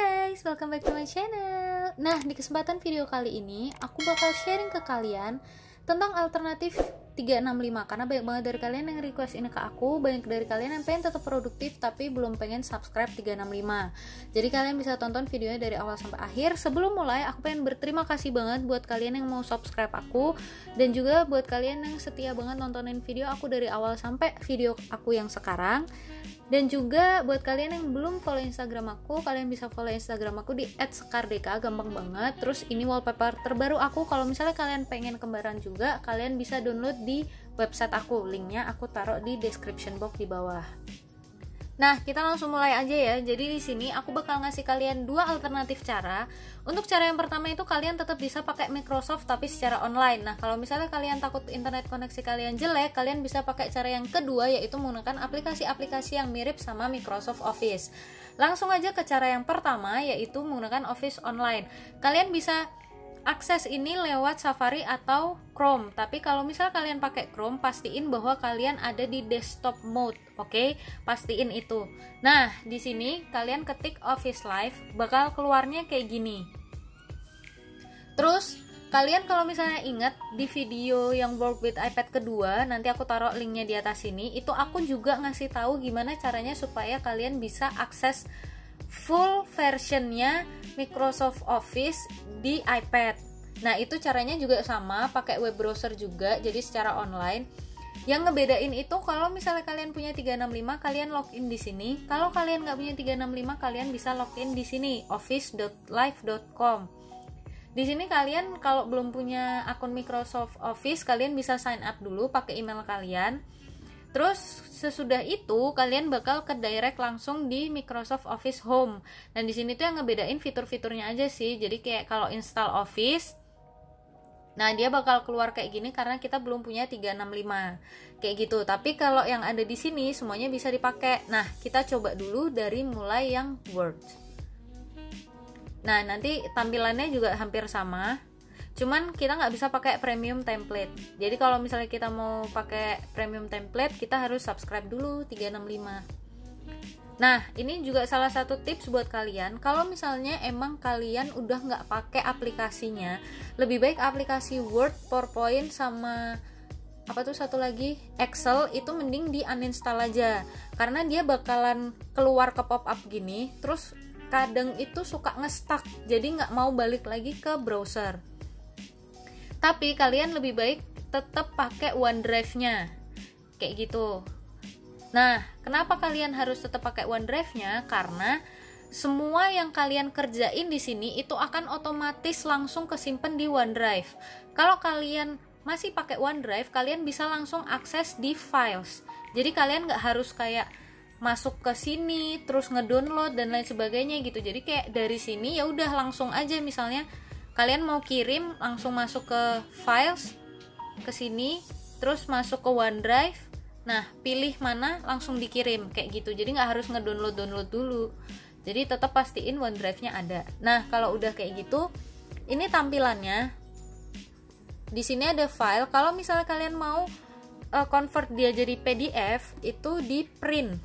guys, welcome back to my channel. Nah, di kesempatan video kali ini aku bakal sharing ke kalian tentang alternatif 365 karena banyak banget dari kalian yang request ini ke aku. Banyak dari kalian yang pengen tetap produktif tapi belum pengen subscribe 365. Jadi kalian bisa tonton videonya dari awal sampai akhir. Sebelum mulai, aku pengen berterima kasih banget buat kalian yang mau subscribe aku, dan juga buat kalian yang setia banget nontonin video aku dari awal sampai video aku yang sekarang. Dan juga buat kalian yang belum follow Instagram aku, kalian bisa follow Instagram aku di @sekardeka, gampang banget. Terus ini wallpaper terbaru aku. Kalau misalnya kalian pengen kembaran juga, kalian bisa download di website aku. Linknya aku taruh di description box di bawah. Nah, kita langsung mulai aja ya. Jadi di sini aku bakal ngasih kalian dua alternatif cara. Untuk cara yang pertama itu kalian tetap bisa pakai Microsoft tapi secara online. Nah, kalau misalnya kalian takut internet koneksi kalian jelek, kalian bisa pakai cara yang kedua, yaitu menggunakan aplikasi-aplikasi yang mirip sama Microsoft Office. Langsung aja ke cara yang pertama, yaitu menggunakan Office Online. Kalian bisa akses ini lewat Safari atau Chrome. Tapi kalau misal kalian pakai Chrome, pastiin bahwa kalian ada di desktop mode. Oke, pastiin itu. Nah, di sini kalian ketik Office Live, bakal keluarnya kayak gini. Terus kalian kalau misalnya ingat di video yang Work with iPad kedua, nanti aku taruh linknya di atas sini. Itu aku juga ngasih tahu gimana caranya supaya kalian bisa akses full versionnya Microsoft Office di iPad. Nah, itu caranya juga sama, pakai web browser juga, jadi secara online. Yang ngebedain itu kalau misalnya kalian punya 365, kalian login di sini. Kalau kalian nggak punya 365, kalian bisa login di sini, office.live.com. Di sini kalian kalau belum punya akun Microsoft Office, kalian bisa sign up dulu pakai email kalian. Terus sesudah itu kalian bakal ke direct langsung di Microsoft Office Home. Dan di sini tuh yang ngebedain fitur-fiturnya aja sih. Jadi kayak kalau install Office, nah dia bakal keluar kayak gini karena kita belum punya 365. Kayak gitu. Tapi kalau yang ada di sini semuanya bisa dipakai. Nah, kita coba dulu dari mulai yang Word. Nah, nanti tampilannya juga hampir sama. Cuman kita nggak bisa pakai premium template. Jadi kalau misalnya kita mau pakai premium template, kita harus subscribe dulu 365. Nah, ini juga salah satu tips buat kalian. Kalau misalnya emang kalian udah nggak pakai aplikasinya, lebih baik aplikasi Word, PowerPoint, sama apa tuh satu lagi, Excel, itu mending di uninstall aja. Karena dia bakalan keluar ke pop-up gini, terus kadang itu suka nge-stuck, jadi nggak mau balik lagi ke browser. Tapi kalian lebih baik tetap pakai OneDrive-nya kayak gitu. Nah, kenapa kalian harus tetap pakai OneDrive-nya? Karena semua yang kalian kerjain di sini itu akan otomatis langsung kesimpan di OneDrive. Kalau kalian masih pakai OneDrive, kalian bisa langsung akses di files. Jadi kalian nggak harus kayak masuk ke sini terus ngedownload dan lain sebagainya gitu. Jadi kayak dari sini ya udah langsung aja, misalnya kalian mau kirim, langsung masuk ke files, ke sini, terus masuk ke OneDrive. Nah, pilih mana, langsung dikirim kayak gitu. Jadi nggak harus ngedownload dulu. Jadi tetap pastiin OneDrive-nya ada. Nah, kalau udah kayak gitu, ini tampilannya. Di sini ada file. Kalau misalnya kalian mau convert dia jadi PDF, itu di print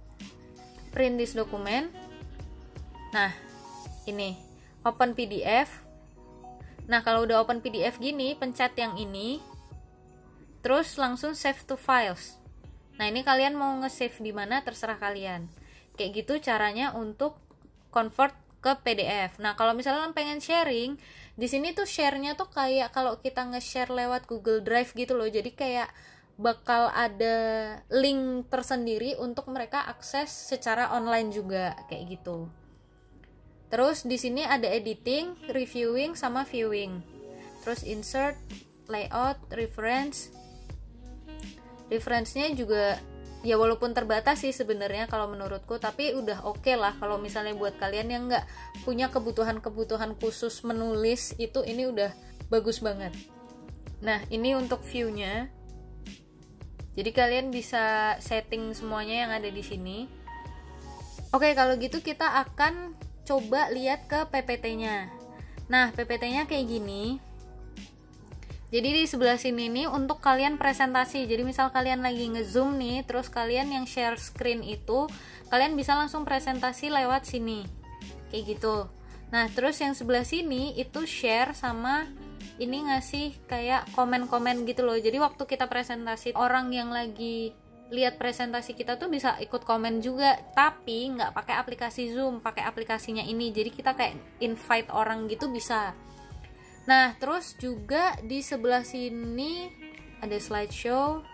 this document. Nah, ini open PDF. Nah, kalau udah open PDF gini, pencet yang ini, terus langsung save to files. Nah, ini kalian mau nge-save di mana terserah kalian. Kayak gitu caranya untuk convert ke PDF. Nah, kalau misalnya pengen sharing, di sini tuh share-nya tuh kayak kalau kita nge-share lewat Google Drive gitu loh. Jadi kayak bakal ada link tersendiri untuk mereka akses secara online juga kayak gitu. Terus di sini ada editing, reviewing, sama viewing. Terus insert, layout, reference. Reference-nya juga ya walaupun terbatas sih sebenarnya kalau menurutku, tapi udah oke lah kalau misalnya buat kalian yang nggak punya kebutuhan-kebutuhan khusus menulis, itu ini udah bagus banget. Nah, ini untuk view-nya. Jadi kalian bisa setting semuanya yang ada di sini. Oke, kalau gitu kita akan coba lihat ke PPT-nya. Nah, PPT-nya kayak gini. Jadi di sebelah sini nih untuk kalian presentasi. Jadi misal kalian lagi nge-zoom nih, terus kalian yang share screen itu, kalian bisa langsung presentasi lewat sini. kayak gitu. Nah terus yang sebelah sini itu share sama ini ngasih kayak komen-komen gitu loh. Jadi waktu kita presentasi, orang yang lagi lihat presentasi kita tuh bisa ikut komen juga, tapi nggak pakai aplikasi Zoom, pakai aplikasinya ini. Jadi kita kayak invite orang gitu bisa. Nah terus juga di sebelah sini ada slideshow,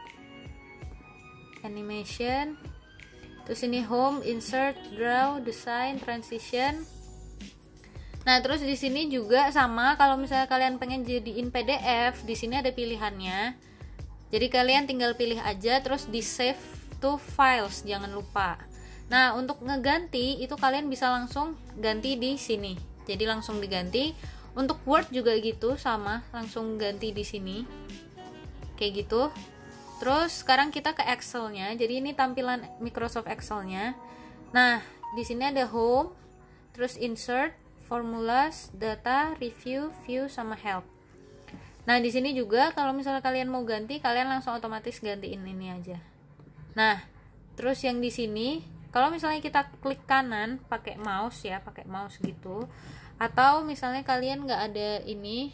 animation, terus ini home, insert, draw, design, transition. Nah, terus di sini juga sama, kalau misalnya kalian pengen jadiin PDF, di sini ada pilihannya. Jadi kalian tinggal pilih aja, terus di save to files, jangan lupa. Nah, untuk ngeganti itu kalian bisa langsung ganti di sini. Jadi langsung diganti. Untuk Word juga gitu, sama, langsung ganti di sini. Kayak gitu. Terus sekarang kita ke Excel-nya. Jadi ini tampilan Microsoft Excel-nya. Nah, di sini ada home, terus insert, formulas, data, review, view, sama help. Nah, di sini juga kalau misalnya kalian mau ganti, kalian langsung otomatis gantiin ini aja. Nah, terus yang di sini, kalau misalnya kita klik kanan pakai mouse ya, pakai mouse gitu, atau misalnya kalian nggak ada ini,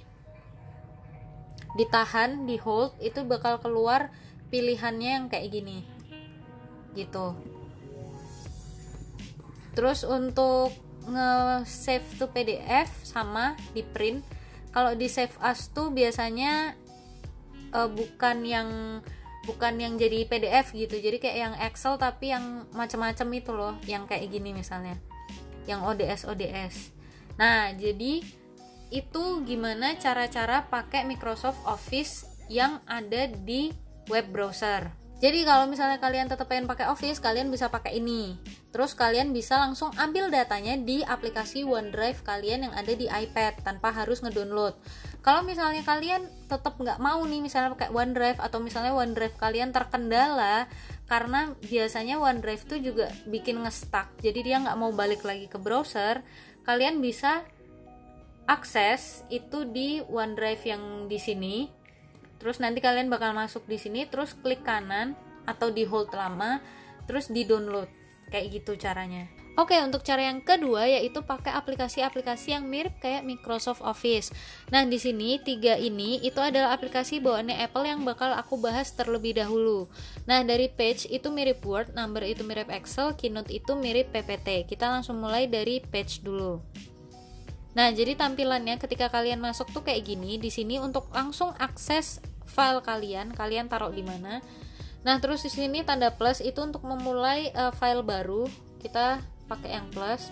ditahan, di hold, itu bakal keluar pilihannya yang kayak gini, gitu. Terus untuk nge-save to PDF sama di print. Kalau di save as tuh biasanya bukan yang jadi PDF gitu. Jadi kayak yang Excel tapi yang macam-macam itu loh, yang kayak gini misalnya. Yang ODS. Nah, jadi itu gimana cara-cara pakai Microsoft Office yang ada di web browser. Jadi kalau misalnya kalian tetap pengen pakai Office, kalian bisa pakai ini. Terus kalian bisa langsung ambil datanya di aplikasi OneDrive kalian yang ada di iPad tanpa harus ngedownload. Kalau misalnya kalian tetap nggak mau nih misalnya pakai OneDrive, atau misalnya OneDrive kalian terkendala karena biasanya OneDrive tuh juga bikin nge-stuck, jadi dia nggak mau balik lagi ke browser, kalian bisa akses itu di OneDrive yang di sini. Terus nanti kalian bakal masuk di sini, terus klik kanan atau di hold lama, terus di download. Kayak gitu caranya. Oke, untuk cara yang kedua yaitu pakai aplikasi-aplikasi yang mirip kayak Microsoft Office. Nah, di sini 3 ini itu adalah aplikasi bawaannya Apple yang bakal aku bahas terlebih dahulu. Nah, dari Page itu mirip Word, Number itu mirip Excel, Keynote itu mirip PPT. Kita langsung mulai dari Page dulu. Nah, jadi tampilannya ketika kalian masuk tuh kayak gini. Di sini untuk langsung akses file kalian taruh di mana. Nah, terus di sini tanda plus itu untuk memulai file baru. Kita pakai yang plus.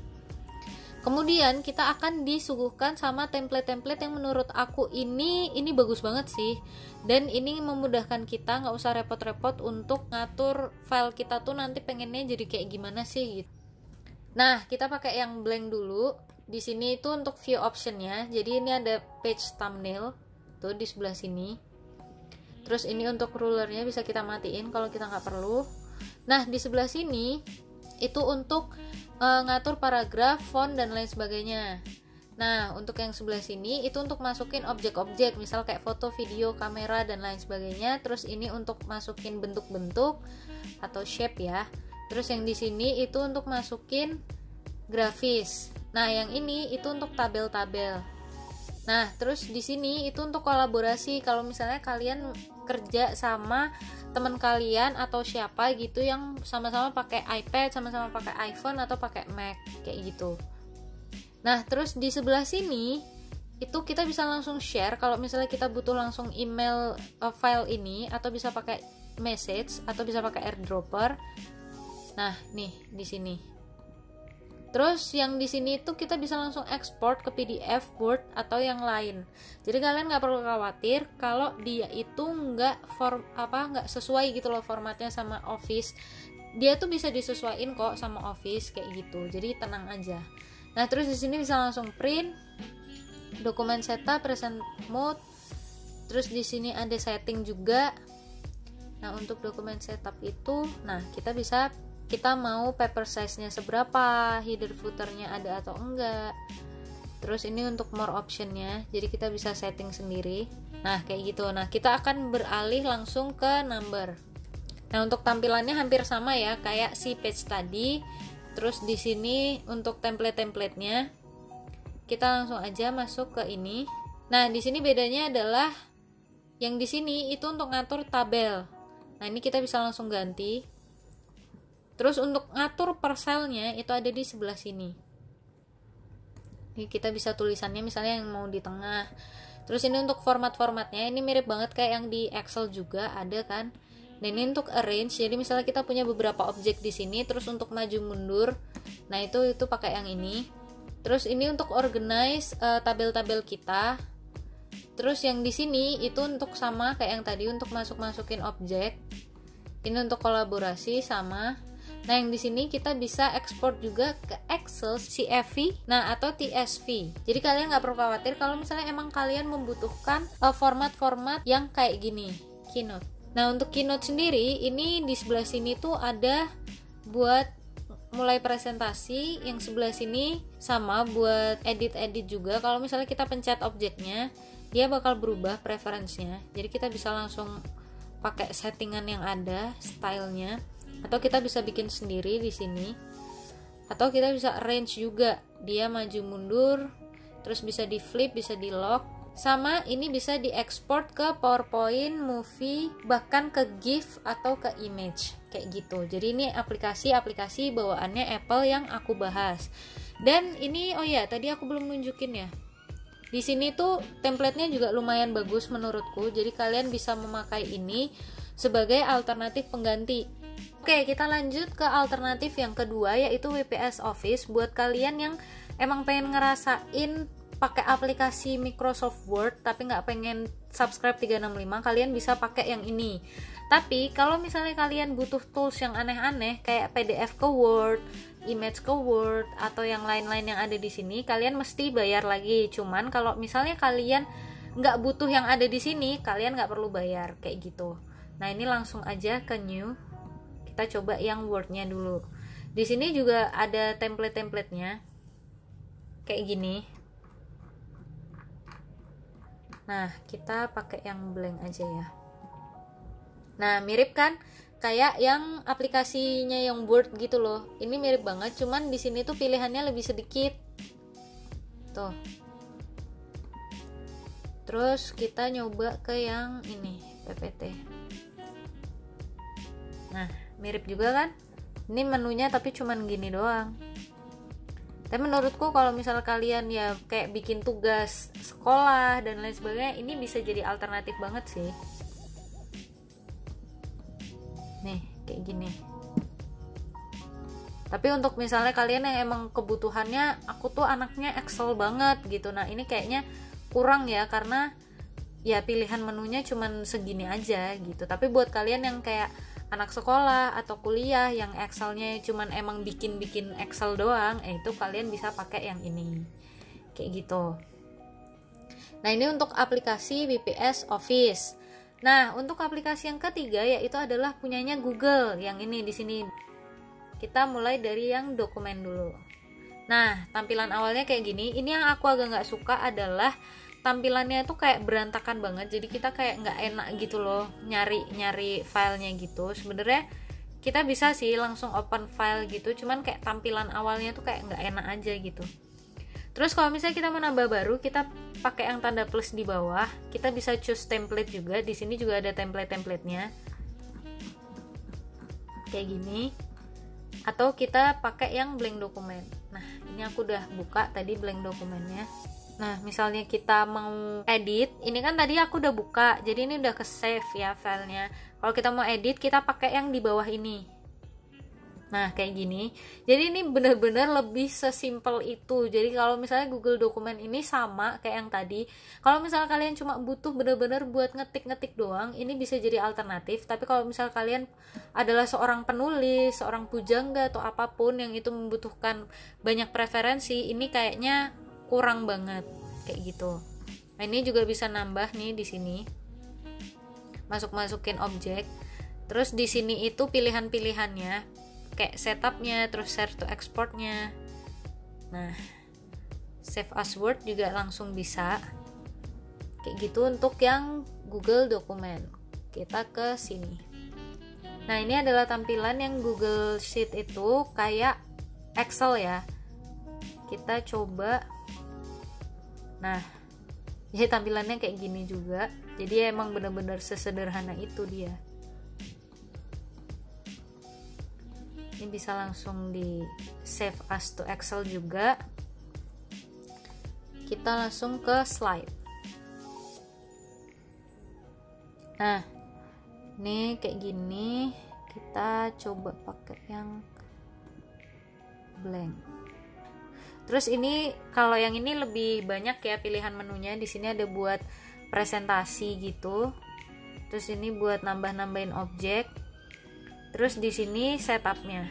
Kemudian kita akan disuguhkan sama template-template yang menurut aku ini bagus banget sih. Dan ini memudahkan kita, nggak usah repot-repot untuk ngatur file kita tuh nanti pengennya jadi kayak gimana sih gitu. Nah, kita pakai yang blank dulu. Di sini itu untuk view optionnya. Jadi ini ada page thumbnail tuh di sebelah sini. Terus ini untuk rulernya bisa kita matiin kalau kita nggak perlu. Nah, di sebelah sini itu untuk ngatur paragraf, font, dan lain sebagainya. Nah, untuk yang sebelah sini itu untuk masukin objek-objek, misal kayak foto, video, kamera, dan lain sebagainya. Terus ini untuk masukin bentuk-bentuk atau shape ya. Terus yang di sini itu untuk masukin grafis. Nah, yang ini itu untuk tabel-tabel. Nah, terus di sini itu untuk kolaborasi. Kalau misalnya kalian kerja sama teman kalian atau siapa gitu yang sama-sama pakai iPad, sama-sama pakai iPhone atau pakai Mac kayak gitu. Nah, terus di sebelah sini itu kita bisa langsung share kalau misalnya kita butuh langsung email file ini, atau bisa pakai message, atau bisa pakai AirDropper. Nah, nih di sini. Terus yang di sini itu kita bisa langsung ekspor ke PDF, Word, atau yang lain. Jadi kalian nggak perlu khawatir kalau dia itu nggak sesuai gitu loh formatnya sama Office. Dia tuh bisa disesuaiin kok sama Office kayak gitu. Jadi tenang aja. Nah, terus di sini bisa langsung print, dokumen setup, present mode. Terus di sini ada setting juga. Nah, untuk dokumen setup itu, nah kita mau paper size-nya seberapa, header footer-nya ada atau enggak. Terus ini untuk more option-nya, jadi kita bisa setting sendiri. Nah, kayak gitu. Nah, kita akan beralih langsung ke number. Nah, untuk tampilannya hampir sama ya, kayak si page tadi. Terus di sini untuk template-templatenya kita langsung aja masuk ke ini. Nah, di sini bedanya adalah yang di sini itu untuk ngatur tabel. Nah, ini kita bisa langsung ganti. Terus untuk ngatur per selnya itu ada di sebelah sini. Ini kita bisa tulisannya misalnya yang mau di tengah. Terus ini untuk format-formatnya, ini mirip banget kayak yang di Excel juga ada kan. Dan ini untuk arrange, jadi misalnya kita punya beberapa objek di sini, terus untuk maju mundur, nah itu pakai yang ini. Terus ini untuk organize tabel-tabel kita. Terus yang di sini itu untuk sama kayak yang tadi untuk masukin objek. Ini untuk kolaborasi sama. Nah yang di sini kita bisa ekspor juga ke Excel, CSV, nah atau TSV. Jadi kalian nggak perlu khawatir kalau misalnya emang kalian membutuhkan format-format yang kayak gini, Keynote. Nah untuk Keynote sendiri ini di sebelah sini tuh ada buat mulai presentasi, yang sebelah sini sama buat edit-edit juga. Kalau misalnya kita pencet objeknya, dia bakal berubah preferensinya. Jadi kita bisa langsung pakai settingan yang ada, stylenya, atau kita bisa bikin sendiri di sini. Atau kita bisa arrange juga, dia maju mundur, terus bisa di flip, bisa di lock. Sama ini bisa diekspor ke PowerPoint, movie, bahkan ke GIF atau ke image kayak gitu. Jadi ini aplikasi-aplikasi bawaannya Apple yang aku bahas. Dan ini oh ya, tadi aku belum nunjukin ya. Di sini tuh template-nya juga lumayan bagus menurutku. Jadi kalian bisa memakai ini sebagai alternatif pengganti. Oke, kita lanjut ke alternatif yang kedua, yaitu WPS Office. Buat kalian yang emang pengen ngerasain pakai aplikasi Microsoft Word tapi nggak pengen subscribe 365, kalian bisa pakai yang ini. Tapi kalau misalnya kalian butuh tools yang aneh-aneh kayak PDF ke Word, image ke Word, atau yang lain-lain yang ada di sini, kalian mesti bayar lagi. Cuman kalau misalnya kalian nggak butuh yang ada di sini, kalian nggak perlu bayar kayak gitu. Nah ini langsung aja ke New. Kita coba yang Word-nya dulu. Di sini juga ada template-templatenya kayak gini. Nah, kita pakai yang blank aja ya. Nah, mirip kan kayak yang aplikasinya yang Word gitu loh. Ini mirip banget, cuman di sini tuh pilihannya lebih sedikit. Tuh. Terus kita nyoba ke yang ini, PPT. Nah, mirip juga kan? Ini menunya tapi cuman gini doang. Tapi menurutku kalau misal kalian ya kayak bikin tugas sekolah dan lain sebagainya, ini bisa jadi alternatif banget sih. Nih, kayak gini. Tapi untuk misalnya kalian yang emang kebutuhannya, aku tuh anaknya Excel banget gitu. Nah, ini kayaknya kurang ya, karena ya pilihan menunya cuman segini aja gitu. Tapi buat kalian yang kayak anak sekolah atau kuliah yang Excelnya cuman emang bikin Excel doang, itu kalian bisa pakai yang ini kayak gitu. Nah ini untuk aplikasi WPS Office. Nah untuk aplikasi yang ketiga yaitu adalah punyanya Google, yang ini di sini. Kita mulai dari yang dokumen dulu. Nah tampilan awalnya kayak gini. Ini yang aku agak nggak suka adalah tampilannya tuh kayak berantakan banget, jadi kita kayak nggak enak gitu loh nyari filenya gitu. Sebenarnya kita bisa sih langsung open file gitu, cuman kayak tampilan awalnya tuh kayak nggak enak aja gitu. Terus kalau misalnya kita menambah baru, kita pakai yang tanda plus di bawah. Kita bisa choose template juga. Di sini juga ada template-templatenya kayak gini. Atau kita pakai yang blank dokumen. Nah ini aku udah buka tadi blank dokumennya. Nah misalnya kita mau edit, ini kan tadi aku udah buka, jadi ini udah ke save ya filenya. Kalau kita mau edit, kita pakai yang di bawah ini. Nah kayak gini. Jadi ini bener-bener lebih sesimpel itu. Jadi kalau misalnya Google Dokumen ini sama kayak yang tadi. Kalau misalnya kalian cuma butuh bener-bener buat ngetik-ngetik doang, ini bisa jadi alternatif. Tapi kalau misalnya kalian adalah seorang penulis, seorang pujangga atau apapun yang itu membutuhkan banyak preferensi, ini kayaknya kurang banget kayak gitu. Nah, ini juga bisa nambah nih di sini. Masukin objek. Terus di sini itu pilihan-pilihannya kayak setupnya, terus share to exportnya. Nah, save as Word juga langsung bisa. Kayak gitu untuk yang Google Dokumen. Kita ke sini. Nah, ini adalah tampilan yang Google Sheet itu kayak Excel ya. Kita coba. Nah, jadi tampilannya kayak gini juga. Jadi emang bener-bener sesederhana itu dia. Ini bisa langsung di save as to Excel juga. Kita langsung ke slide. Nah, ini kayak gini. Kita coba pakai yang blank. Terus ini kalau yang ini lebih banyak ya pilihan menunya. Di sini ada buat presentasi gitu. Terus ini buat nambah-nambahin objek. Terus di sini setupnya.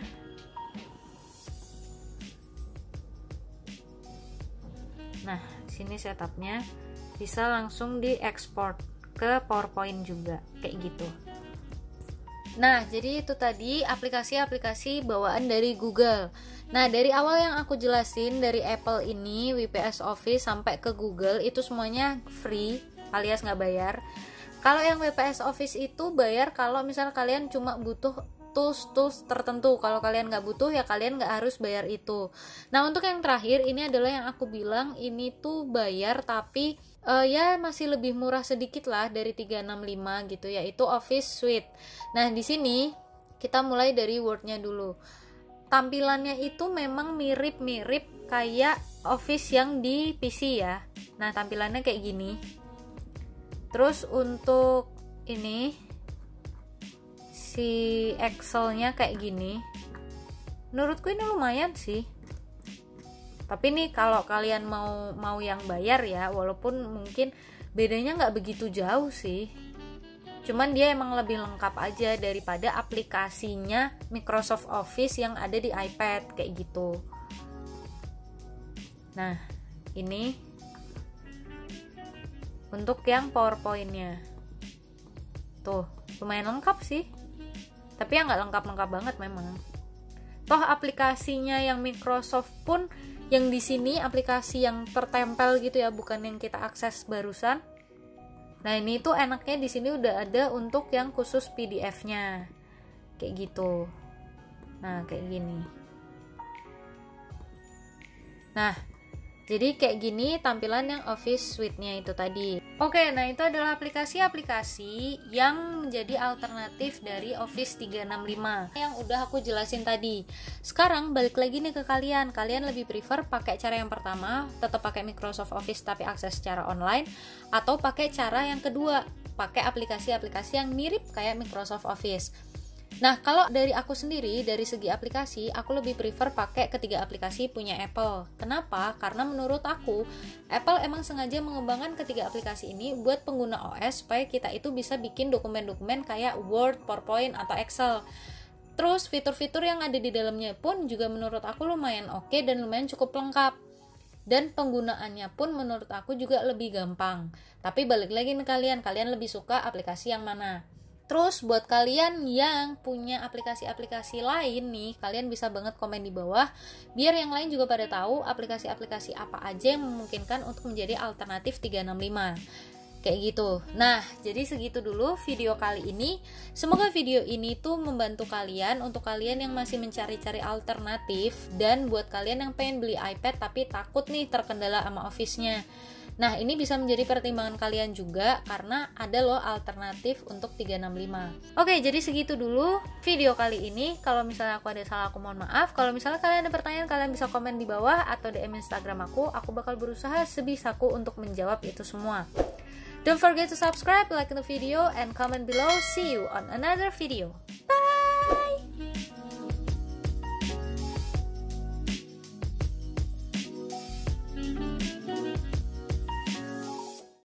Nah, di sini setupnya bisa langsung diekspor ke PowerPoint juga kayak gitu. Nah, jadi itu tadi aplikasi-aplikasi bawaan dari Google. Nah, dari awal yang aku jelasin, dari Apple ini, WPS Office sampai ke Google, itu semuanya free alias nggak bayar. Kalau yang WPS Office itu bayar kalau misal kalian cuma butuh tools tertentu. Kalau kalian nggak butuh, ya kalian nggak harus bayar itu. Nah, untuk yang terakhir, ini adalah yang aku bilang, ini tuh bayar tapi ya masih lebih murah sedikit lah dari 365 gitu, yaitu Office Suite. Nah, di sini kita mulai dari Word-nya dulu. Tampilannya itu memang mirip-mirip kayak Office yang di PC ya. Nah, tampilannya kayak gini. Terus untuk ini si Excel-nya kayak gini. Menurutku ini lumayan sih. Tapi nih kalau kalian mau yang bayar ya, walaupun mungkin bedanya nggak begitu jauh sih. Cuman dia emang lebih lengkap aja daripada aplikasinya Microsoft Office yang ada di iPad kayak gitu. Nah, ini untuk yang PowerPoint-nya. Tuh, lumayan lengkap sih. Tapi ya nggak lengkap-lengkap banget memang. Toh aplikasinya yang Microsoft pun yang di sini aplikasi yang tertempel gitu ya, bukan yang kita akses barusan. Nah, ini tuh enaknya di sini udah ada untuk yang khusus PDF-nya. Kayak gitu. Nah, kayak gini. Nah, jadi kayak gini tampilan yang Office Suite-nya itu tadi. Oke, nah itu adalah aplikasi-aplikasi yang menjadi alternatif dari Office 365 yang udah aku jelasin tadi. Sekarang balik lagi nih ke kalian. Kalian lebih prefer pakai cara yang pertama, tetap pakai Microsoft Office tapi akses secara online, atau pakai cara yang kedua, pakai aplikasi-aplikasi yang mirip kayak Microsoft Office. Nah, kalau dari aku sendiri, dari segi aplikasi, aku lebih prefer pakai ketiga aplikasi punya Apple. Kenapa? Karena menurut aku, Apple emang sengaja mengembangkan ketiga aplikasi ini buat pengguna OS supaya kita itu bisa bikin dokumen-dokumen kayak Word, PowerPoint, atau Excel. Terus, fitur-fitur yang ada di dalamnya pun juga menurut aku lumayan oke dan lumayan cukup lengkap. Dan penggunaannya pun menurut aku juga lebih gampang. Tapi balik lagi nih kalian lebih suka aplikasi yang mana? Terus buat kalian yang punya aplikasi-aplikasi lain nih, kalian bisa banget komen di bawah biar yang lain juga pada tahu aplikasi-aplikasi apa aja yang memungkinkan untuk menjadi alternatif 365. Kayak gitu. Nah, jadi segitu dulu video kali ini. Semoga video ini tuh membantu kalian, untuk kalian yang masih mencari-cari alternatif, dan buat kalian yang pengen beli iPad tapi takut nih terkendala sama Office-nya. Nah, ini bisa menjadi pertimbangan kalian juga karena ada loh alternatif untuk 365. Oke, jadi segitu dulu video kali ini. Kalau misalnya aku ada salah, aku mohon maaf. Kalau misalnya kalian ada pertanyaan, kalian bisa komen di bawah atau DM Instagram aku. Aku bakal berusaha sebisaku untuk menjawab itu semua. Don't forget to subscribe, like the video, and comment below. See you on another video. Bye!